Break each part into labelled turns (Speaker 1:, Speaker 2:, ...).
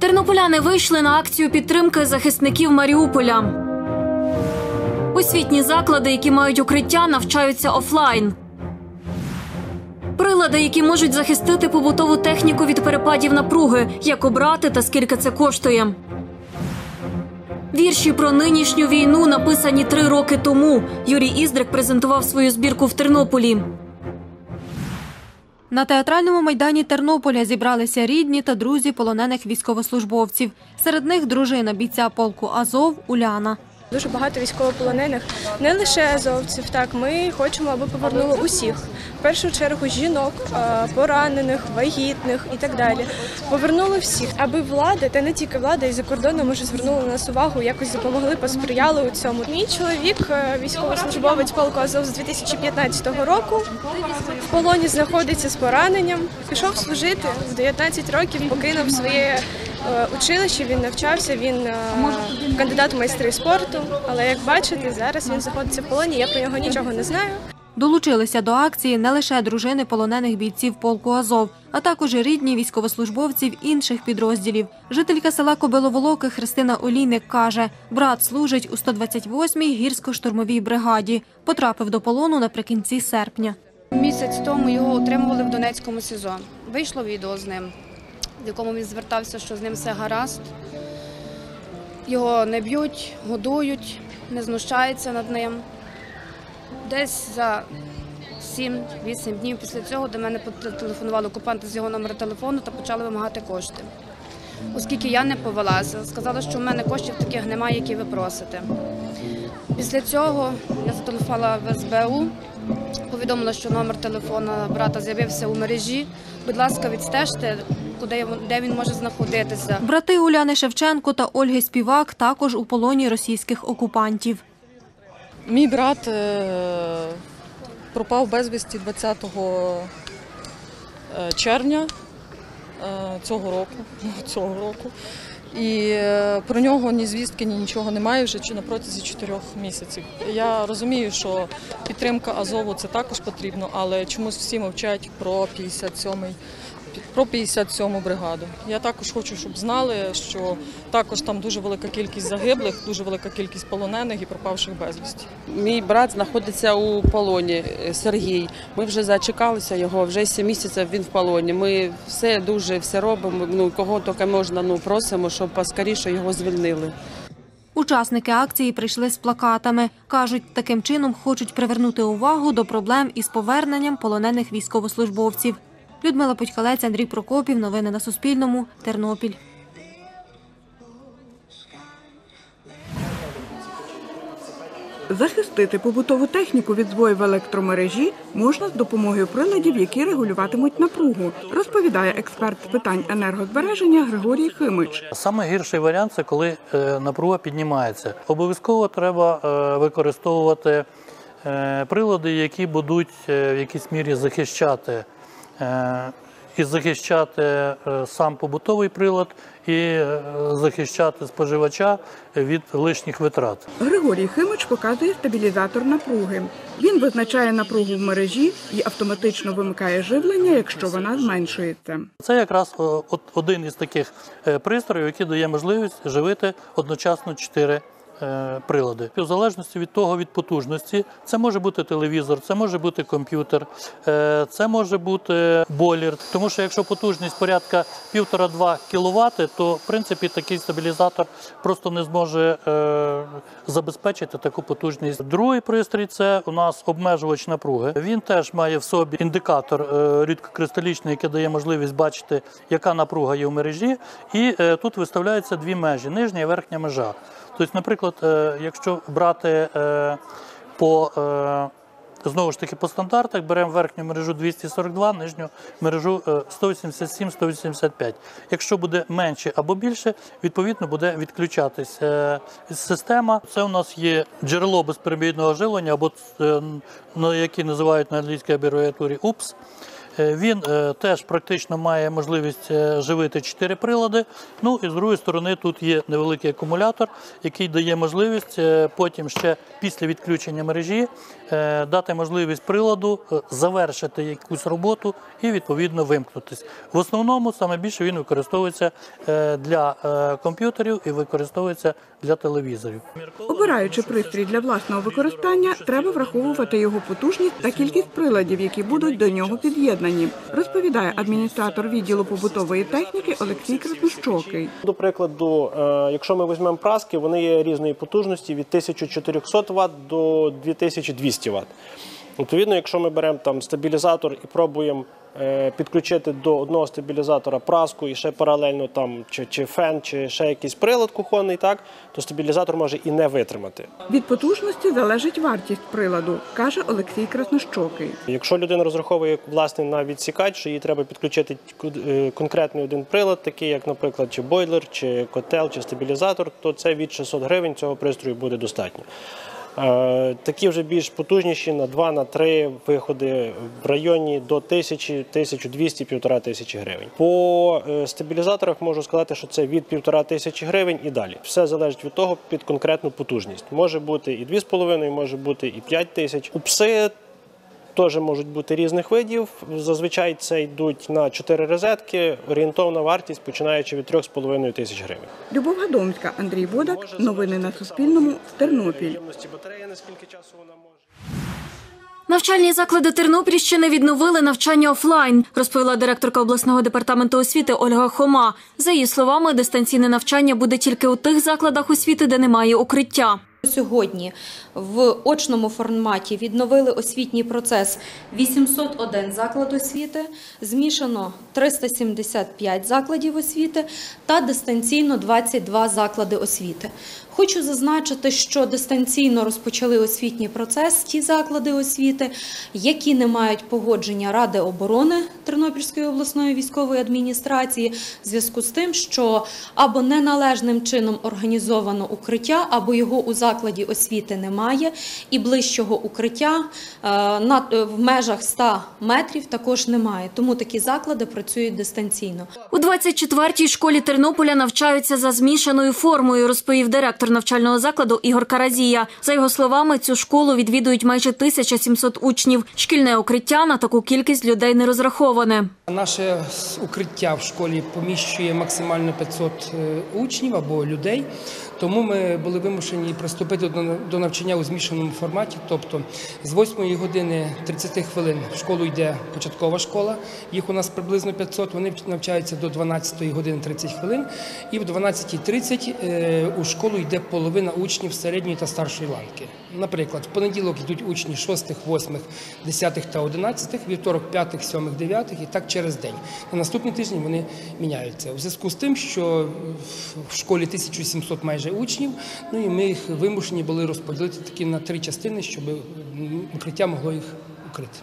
Speaker 1: Тернополяни вийшли на акцію підтримки захисників Маріуполя. Освітні заклади, які мають укриття, навчаються офлайн. Прилади, які можуть захистити побутову техніку від перепадів напруги, як обрати та скільки це коштує. Вірші про нинішню війну написані 3 роки тому. Юрій Іздрик презентував свою збірку в Тернополі.
Speaker 2: На театральному майдані Тернополя зібралися рідні та друзі полонених військовослужбовців. Серед них дружина бійця полку «Азов» Уляна.
Speaker 3: Дуже багато військовополонених, не лише азовців, так, ми хочемо, аби повернули усіх. В першу чергу жінок, поранених, вагітних і так далі. Повернули всіх, аби влада, та не тільки влада, і за кордоном може звернули на нас увагу, якось допомогли, посприяли у цьому. Мій чоловік, військовослужбовець полку «Азов» з 2015 року, в полоні знаходиться з пораненням, пішов служити в 19 років, покинув своє училище, він навчався, він кандидат в майстри спорту, але, як бачите, зараз він знаходиться в полоні, я про нього нічого не знаю.
Speaker 2: Долучилися до акції не лише дружини полонених бійців полку «Азов», а також рідні військовослужбовців інших підрозділів. Жителька села Кобиловолоки Христина Олійник каже, брат служить у 128-й гірсько-штурмовій бригаді. Потрапив до полону наприкінці серпня.
Speaker 4: Місяць тому його утримували в Донецькому СІЗО. Вийшло відео з ним, в якому він звертався, що з ним все гаразд. Його не б'ють, годують, не знущаються над ним. Десь за 7-8 днів після цього до мене телефонували окупанти з його номера телефону та почали вимагати кошти. Оскільки я не повелася, сказала, що в мене коштів таких немає, які ви просите. Після цього я зателефонувала в СБУ, повідомила, що номер телефона брата з'явився у мережі. Будь ласка, відстежте, де він може знаходитися.
Speaker 2: Брати Уляни Шевченко та Ольги Співак також у полоні російських окупантів.
Speaker 5: Мій брат пропав безвісті 20 червня цього року. І про нього ні звістки, ні нічого немає вже на протязі 4 місяців. Я розумію, що підтримка Азову – це також потрібно, але чомусь всі мовчать про 57-му бригаду. Я також хочу, щоб знали, що також там дуже велика кількість загиблих, дуже велика кількість полонених і пропавших безвісті.
Speaker 6: Мій брат знаходиться у полоні, Сергій. Ми вже зачекалися його, вже 7 місяців він в полоні. Ми все робимо, кого тільки можна, просимо, щоб поскоріше його звільнили.
Speaker 2: Учасники акції прийшли з плакатами. Кажуть, таким чином хочуть привернути увагу до проблем із поверненням полонених військовослужбовців. Людмила Путькалець, Андрій Прокопів. Новини на Суспільному. Тернопіль.
Speaker 7: Захистити побутову техніку від збоїв в електромережі можна з допомогою приладів, які регулюватимуть напругу, розповідає експерт з питань енергозбереження Григорій Химич.
Speaker 8: Саме гірший варіант – це коли напруга піднімається. Обов'язково треба використовувати прилади, які будуть в якійсь мірі захищати сам побутовий прилад і захищати споживача від лишніх витрат.
Speaker 7: Григорій Химич показує стабілізатор напруги. Він визначає напругу в мережі і автоматично вимикає живлення, якщо вона зменшується.
Speaker 8: Це якраз один із таких пристроїв, який дає можливість живити одночасно 4 прилади. В залежності від того, від потужності, це може бути телевізор, це може бути комп'ютер, це може бути бойлер. Тому що якщо потужність порядка 1,5-2 кВт, то в принципі такий стабілізатор просто не зможе забезпечити таку потужність. Другий пристрій – це у нас обмежувач напруги. Він теж має в собі індикатор рідкокристалічний, який дає можливість бачити, яка напруга є в мережі. І тут виставляються 2 межі – нижня і верхня межа. Тобто, наприклад, якщо брати знову ж таки по стандартах, беремо верхню мережу 242, нижню мережу 187-185. Якщо буде менше або більше, відповідно буде відключатись система. Це у нас є джерело безперебійного живлення, або яке називають на англійській абревіатурі UPS. Він теж практично має можливість живити 4 прилади. Ну і з другої сторони тут є невеликий акумулятор, який дає можливість потім ще після відключення мережі дати можливість приладу завершити якусь роботу і відповідно вимкнутися. В основному саме більше він використовується для комп'ютерів і використовується для телевізорів.
Speaker 7: Обираючи пристрій для власного використання, треба враховувати його потужність та кількість приладів, які будуть до нього під'єднані, розповідає адміністратор відділу побутової техніки Олексій Краснощокий.
Speaker 9: До прикладу, якщо ми візьмемо праски, вони є різної потужності від 1400 Вт до 2200 Вт. Відповідно, якщо ми беремо там стабілізатор і пробуємо підключити до одного стабілізатора праску і ще паралельно там чи фен, чи ще якийсь прилад кухонний, так, то стабілізатор може і не витримати.
Speaker 7: Від потужності залежить вартість приладу, каже Олексій Краснощокий.
Speaker 9: Якщо людина розраховує власне на відсікач, що їй треба підключити конкретний один прилад, такий як, наприклад, чи бойлер, чи котел, чи стабілізатор, то це від 600 гривень цього пристрою буде достатньо. Такі вже більш потужніші на 2-3 виходи в районі до 1000, 1200, 1500 гривень. По стабілізаторах можу сказати, що це від 1500 гривень і далі. Все залежить від того під конкретну потужність. Може бути і 2,5, може бути і 5000. УПСи теж можуть бути різних видів. Зазвичай це йдуть на 4 розетки. Орієнтовна вартість починаючи від 3500 гривень.
Speaker 7: Любов Гадомська, Андрій Бодак. Новини на Суспільному. Тернопіль.
Speaker 1: Навчальні заклади Тернопільщини відновили навчання офлайн, розповіла директорка обласного департаменту освіти Ольга Хома. За її словами, дистанційне навчання буде тільки у тих закладах освіти, де немає укриття.
Speaker 10: Сьогодні в очному форматі відновили освітній процес 801 заклад освіти, змішано 375 закладів освіти та дистанційно 22 заклади освіти. Хочу зазначити, що дистанційно розпочали освітній процес ті заклади освіти, які не мають погодження Ради оборони Тернопільської обласної військової адміністрації в зв'язку з тим, що або неналежним чином організовано укриття, або його у закладі освіти немає, і ближчого укриття в межах 100 метрів також немає. Тому такі заклади працюють дистанційно.
Speaker 1: У 24-й школі Тернополя навчаються за змішаною формою, розповів директор навчального закладу Ігор Каразія. За його словами, цю школу відвідують майже 1700 учнів. Шкільне укриття на таку кількість людей не розраховане.
Speaker 11: Наше укриття в школі поміщує максимально 500 учнів або людей. Тому ми були вимушені приступити до навчання у змішаному форматі, тобто з 8 години 30 хвилин в школу йде початкова школа, їх у нас приблизно 500, вони навчаються до 12 години 30 хвилин, і в 12:30 у школу йде половина учнів середньої та старшої ланки. Наприклад, в понеділок йдуть учні 6, 8, 10 та 11, вівторок 5, 7, 9 і так через день. На наступний тиждень вони міняються. У зв'язку з тим, що в школі 1700 майже учнів, ну і ми їх вимушені були розподілити таки на 3 частини, щоб укриття могло їх укрити.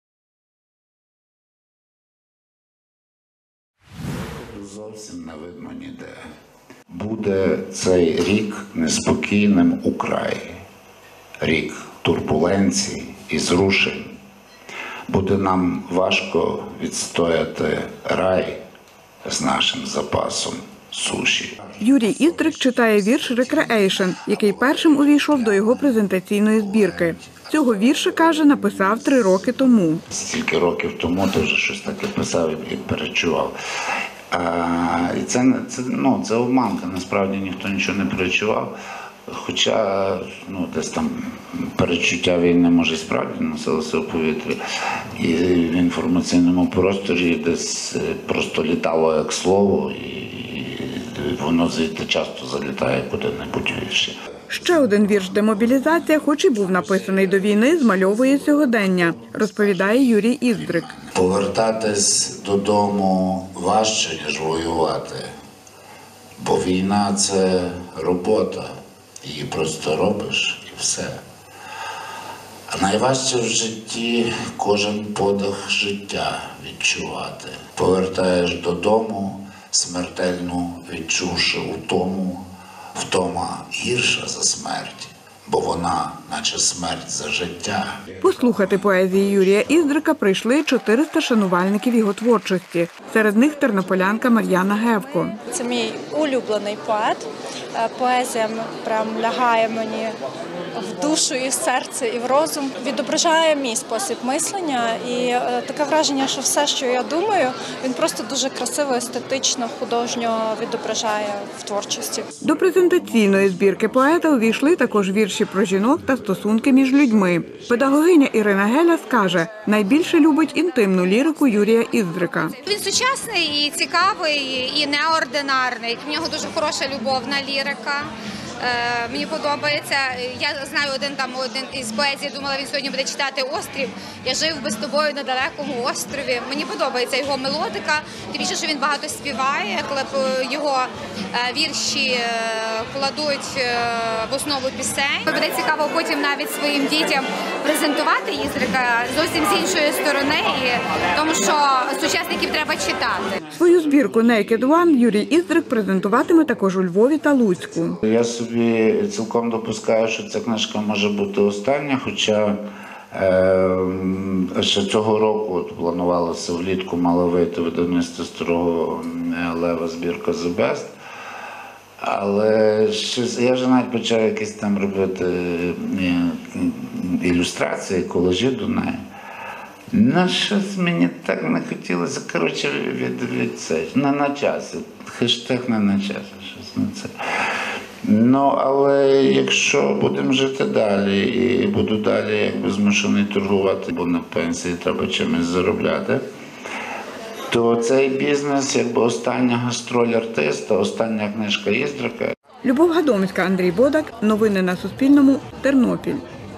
Speaker 12: Зовсім не видно ніде. Буде цей рік неспокійним у краї. Рік турбуленцій і зрушень. Буде нам важко відстояти рай з нашим запасом суші.
Speaker 7: Юрій Іздрик читає вірш «Рекреейшн», який першим увійшов до його презентаційної збірки. Цього вірша, каже, написав 3 роки тому.
Speaker 12: Стільки років тому теж щось таке писав і перечував. І це обманка, насправді ніхто нічого не перечував. Хоча десь там перечуття війни, може, справді носилося у повітрі. І в інформаційному просторі десь просто літало як слово, і воно звідти часто залітає куди-небудь вірші.
Speaker 7: Ще один вірш «Демобілізація», хоч і був написаний до війни, змальовує сьогодення, розповідає Юрій Іздрик.
Speaker 12: Повертатись додому важче, ніж воювати. Бо війна – це робота. Її просто робиш і все. А найважче в житті кожен подих життя відчувати. Повертаєш додому, смертельно відчувши утому, втома гірша за смерть, бо вона наче смерть за життя.
Speaker 7: Послухати поезії Юрія Іздрика прийшли 400 шанувальників його творчості. Серед них тернополянка Мар'яна Гевко.
Speaker 13: Це мій улюблений поет. Поезія прям лягає мені в душу, і в серце, і в розум. Відображає мій спосіб мислення. І таке враження, що все, що я думаю, він просто дуже красиво, естетично, художньо відображає в творчості.
Speaker 7: До презентаційної збірки поета увійшли також вірші про жінок та стосунки між людьми. Педагогиня Ірина Геля скаже, найбільше любить інтимну лірику Юрія Іздрика.
Speaker 14: Він сучасний і цікавий, і неординарний. В нього дуже хороша любовна лірика. Мені подобається. Я знаю один із поезій, думала, він сьогодні буде читати «Острів». Я жив би з тобою на далекому острові. Мені подобається його мелодика. Тим більше, що він багато співає, коли його вірші кладуть в основу пісень. Буде цікаво потім навіть своїм дітям презентувати Іздрика зовсім з іншої сторони, тому що сучасників треба читати.
Speaker 7: Свою збірку «Naked One» Юрій Іздрик презентуватиме також у Львові та Луцьку.
Speaker 12: Я собі цілком допускаю, що ця книжка може бути остання, хоча ще цього року планувалося влітку, мало вийти видавництво Старого Лева збірка «The Best». Але я вже навіть почав якісь там робити ілюстрації, колажі до неї. Ну, щось мені так не хотілося, коротше, не на часі. Хештег не на часі, щось на це. Ну, але якщо будемо жити далі і буду далі якби змушений торгувати, бо на пенсії треба чимось заробляти, то цей бізнес якби остання гастроль артиста, остання книжка Іздрика.
Speaker 7: Любов Гадомська, Андрій Бодак. Новини на Суспільному. Тернопіль.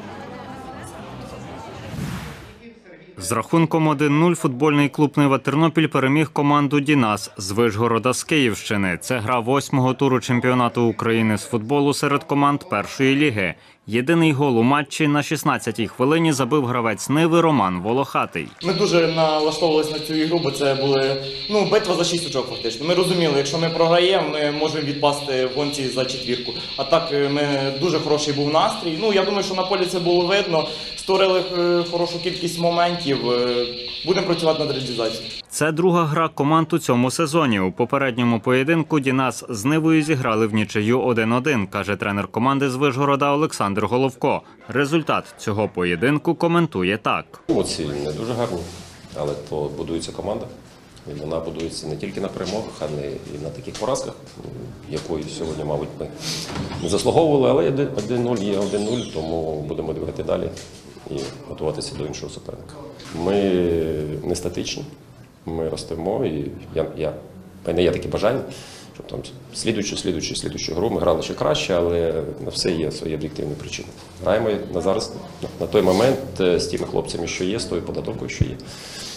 Speaker 15: З рахунком 1-0 футбольний клуб «Нива Тернопіль» переміг команду «Дінас» з Вишгорода з Київщини. Це гра 8-го туру чемпіонату України з футболу серед команд першої ліги. Єдиний гол у матчі на 16-й хвилині забив гравець «Ниви» Роман Волохатий.
Speaker 16: Ми дуже налаштовувалися на цю ігру, бо це були битва за 6 очок фактично. Ми розуміли, якщо ми програємо, ми можемо відпасти в гонці за четвірку. А так дуже хороший був настрій. Я думаю, що на полі це було видно. Створили хорошу кількість моментів. Будемо працювати над реалізацією.
Speaker 15: Це друга гра команд у цьому сезоні. У попередньому поєдинку «Дінас» з «Нивою» зіграли в нічию 1-1, каже тренер команди з Вишгорода Олександр Головко. Результат цього поєдинку коментує так.
Speaker 17: Емоції не дуже гарні, але то будується команда. І вона будується не тільки на перемогах, а і на таких поразках, якої сьогодні, мабуть, ми не заслуговували, але 1-0 є 1-0, тому будемо дивитися далі і готуватися до іншого суперника. Ми не статичні, ми ростемо, і в мене є таке бажання, щоб там слідуючу гру ми грали ще краще, але на все є свої об'єктивні причини. Граємо на зараз, на той момент з тими хлопцями, що є, з тою підготовкою, що є.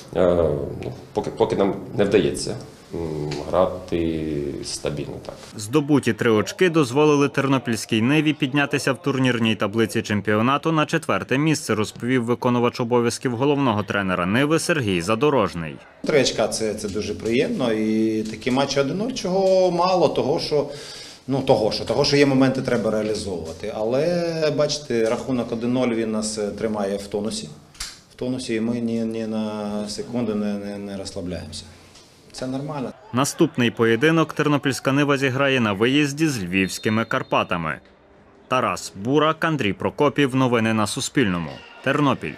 Speaker 17: Поки нам не вдається грати стабільно. Так.
Speaker 15: Здобуті 3 очки дозволили тернопільській «Ниві» піднятися в турнірній таблиці чемпіонату на 4-те місце, розповів виконувач обов'язків головного тренера «Ниви» Сергій Задорожний.
Speaker 18: 3 очка – це дуже приємно, і такі матчі 1-0, чого мало, того, що є моменти, треба реалізовувати. Але, бачите, рахунок 1-0, він нас тримає в тонусі, і ми ні на секунду не розслабляємося. Це нормально.
Speaker 15: Наступний поєдинок тернопільська «Нива» зіграє на виїзді з львівськими Карпатами. Тарас Бурак, Андрій Прокопів. Новини на Суспільному. Тернопіль.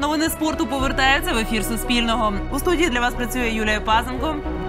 Speaker 19: Новини спорту повертаються в ефір Суспільного. У студії для вас працює Юлія Пазенко.